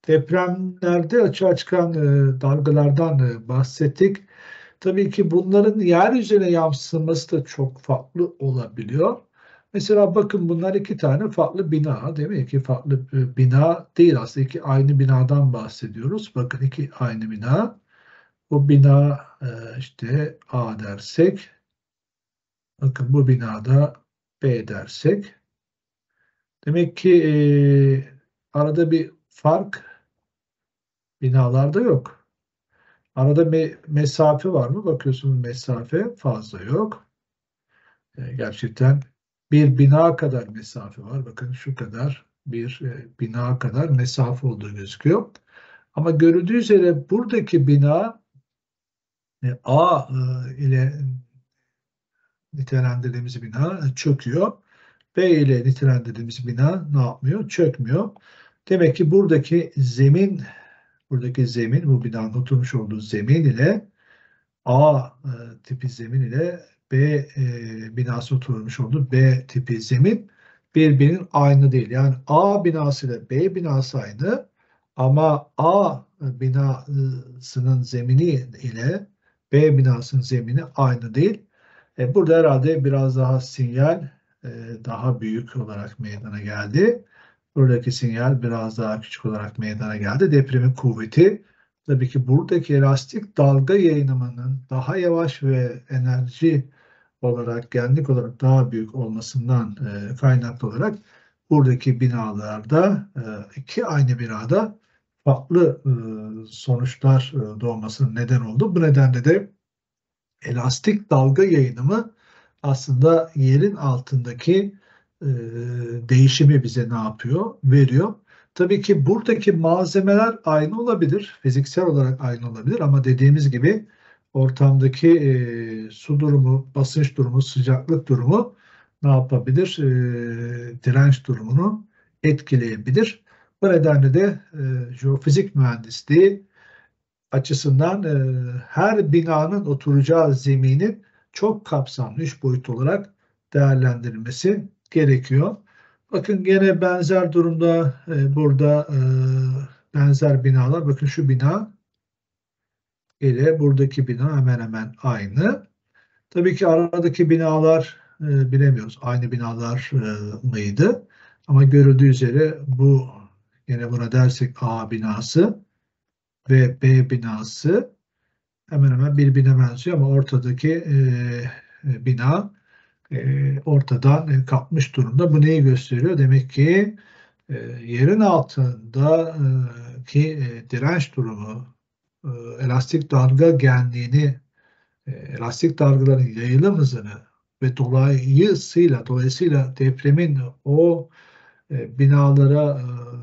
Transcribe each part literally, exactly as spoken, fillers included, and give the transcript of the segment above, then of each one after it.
Depremlerde açığa çıkan e, dalgalardan e, bahsettik. Tabii ki bunların yeryüzüne yansıması da çok farklı olabiliyor. Mesela bakın bunlar iki tane farklı bina, değil mi? İki farklı e, bina değil aslında iki aynı binadan bahsediyoruz. Bakın iki aynı bina. Bu bina e, işte A dersek, bakın bu binada B dersek. Demek ki e, arada bir fark binalarda yok. Arada me mesafe var mı? Bakıyorsunuz mesafe fazla yok. E, gerçekten bir bina kadar mesafe var. Bakın şu kadar bir e, bina kadar mesafe olduğu gözüküyor. Ama görüldüğü üzere buradaki bina e, A e, ile nitelendirdiğimiz bina çöküyor. B ile nitelendirdiğimiz bina ne yapmıyor? Çökmüyor. Demek ki buradaki zemin, buradaki zemin, bu binanın oturmuş olduğu zemin ile A e, tipi zemin ile B e, binası oturmuş olduğu B tipi zemin birbirinin aynı değil. Yani A binası ile B binası aynı ama A binasının zemini ile B binasının zemini aynı değil. E, burada herhalde biraz daha sinyal e, daha büyük olarak meydana geldi. Buradaki sinyal biraz daha küçük olarak meydana geldi. Depremin kuvveti tabii ki buradaki elastik dalga yayınımının daha yavaş ve enerji olarak, genlik olarak daha büyük olmasından e, kaynaklı olarak buradaki binalarda e, iki aynı binada farklı e, sonuçlar e, doğmasının neden oldu. Bu nedenle de elastik dalga yayınımı aslında yerin altındaki e, değişimi bize ne yapıyor? Veriyor. Tabii ki buradaki malzemeler aynı olabilir, fiziksel olarak aynı olabilir ama dediğimiz gibi ortamdaki e, su durumu, basınç durumu, sıcaklık durumu ne yapabilir? E, direnç durumunu etkileyebilir. Bu nedenle de e, jeofizik mühendisliği açısından e, her binanın oturacağı zeminin çok kapsamlı, üç boyutlu olarak değerlendirilmesi gerekiyor. Bakın gene benzer durumda e, burada e, benzer binalar. Bakın şu bina ile buradaki bina hemen hemen aynı. Tabii ki aradaki binalar e, bilemiyoruz. Aynı binalar e, mıydı? Ama görüldüğü üzere bu yine buna dersek A binası ve B binası hemen hemen birbirine benziyor ama ortadaki e, e, bina e, ortadan e, kalkmış durumda. Bu neyi gösteriyor? Demek ki e, yerin altındaki e, direnç durumu, e, elastik dalga genliğini, e, elastik dalgaların yayılım hızını ve dolayısıyla dolayısıyla depremin o e, binalara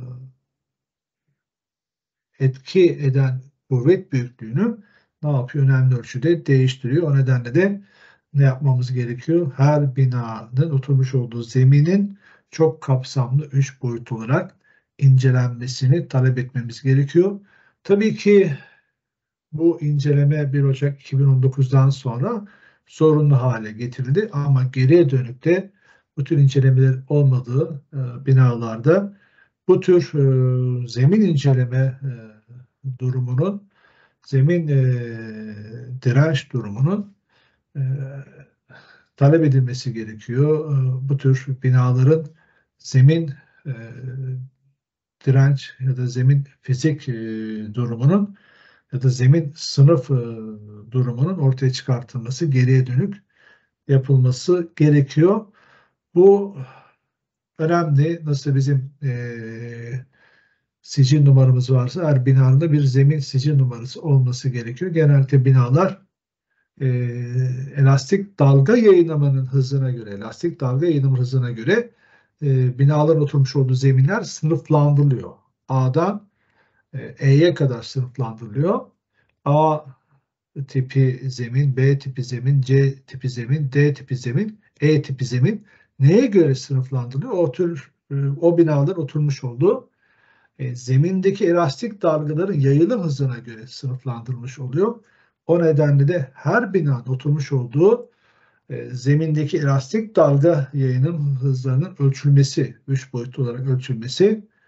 e, etki eden kuvvet büyüklüğünü ne yapıyor? Önemli ölçüde değiştiriyor. O nedenle de ne yapmamız gerekiyor? Her binanın oturmuş olduğu zeminin çok kapsamlı üç boyut olarak incelenmesini talep etmemiz gerekiyor. Tabii ki bu inceleme bir Ocak iki bin on dokuzdan sonra zorunlu hale getirildi ama geriye dönük de bu tür incelemeler olmadığı e, binalarda bu tür e, zemin inceleme e, durumunun, zemin e, direnç durumunun e, talep edilmesi gerekiyor. E, bu tür binaların zemin e, direnç ya da zemin fizik e, durumunun ya da zemin sınıf e, durumunun ortaya çıkartılması, geriye dönük yapılması gerekiyor. Bu önemli. Nasıl bizim e, sicil numaramız varsa her binanın da bir zemin sicil numarası olması gerekiyor. Genellikle binalar e, elastik dalga yayınlamanın hızına göre, elastik dalga yayınlama hızına göre e, binaların oturmuş olduğu zeminler sınıflandırılıyor. A'dan e, E'ye kadar sınıflandırılıyor. A tipi zemin, B tipi zemin, C tipi zemin, D tipi zemin, E tipi zemin neye göre sınıflandırılıyor? O tür e, o binalar oturmuş olduğu e, zemindeki elastik dalgaların yayılım hızına göre sınıflandırılmış oluyor. O nedenle de her binanın oturmuş olduğu e, zemindeki elastik dalga yayılım hızlarının ölçülmesi, üç boyutlu olarak ölçülmesi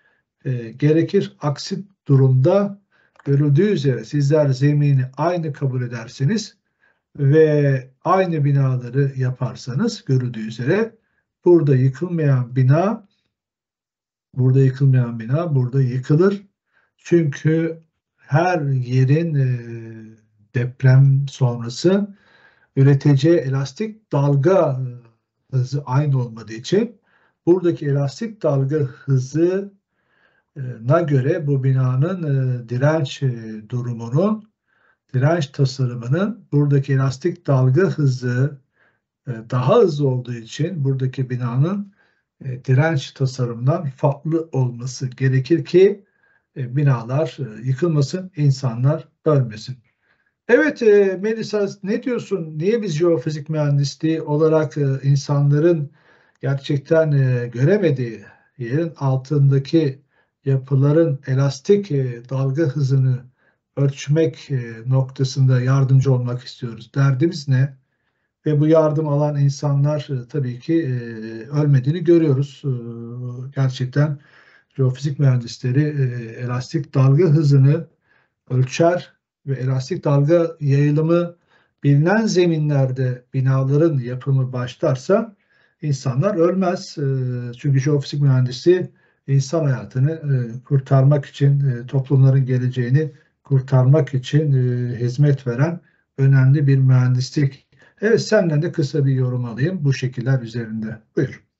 e, gerekir. Aksi durumda görüldüğü üzere sizler zemini aynı kabul ederseniz ve aynı binaları yaparsanız görüldüğü üzere burada yıkılmayan bina burada yıkılmayan bina burada yıkılır. Çünkü her yerin e, deprem sonrası üreteceği elastik dalga e, hızı aynı olmadığı için buradaki elastik dalga hızına göre bu binanın e, direnç e, durumunun, direnç tasarımının buradaki elastik dalga hızı e, daha hızlı olduğu için buradaki binanın e, direnç tasarımından farklı olması gerekir ki e, binalar e, yıkılmasın, insanlar ölmesin. Evet e, Melisa, ne diyorsun? Niye biz jeofizik mühendisliği olarak e, insanların gerçekten e, göremediği yerin altındaki yapıların elastik e, dalga hızını ölçmek e, noktasında yardımcı olmak istiyoruz? Derdimiz ne? Ve bu yardım alan insanlar e, tabii ki e, ölmediğini görüyoruz. E, gerçekten jeofizik mühendisleri e, elastik dalga hızını ölçer ve elastik dalga yayılımı bilinen zeminlerde binaların yapımı başlarsa insanlar ölmez. E, çünkü jeofizik mühendisi insan hayatını e, kurtarmak için, e, toplumların geleceğini kurtarmak için e, hizmet veren önemli bir mühendislik. Evet, senden de kısa bir yorum alayım bu şekiller üzerinde. Buyur.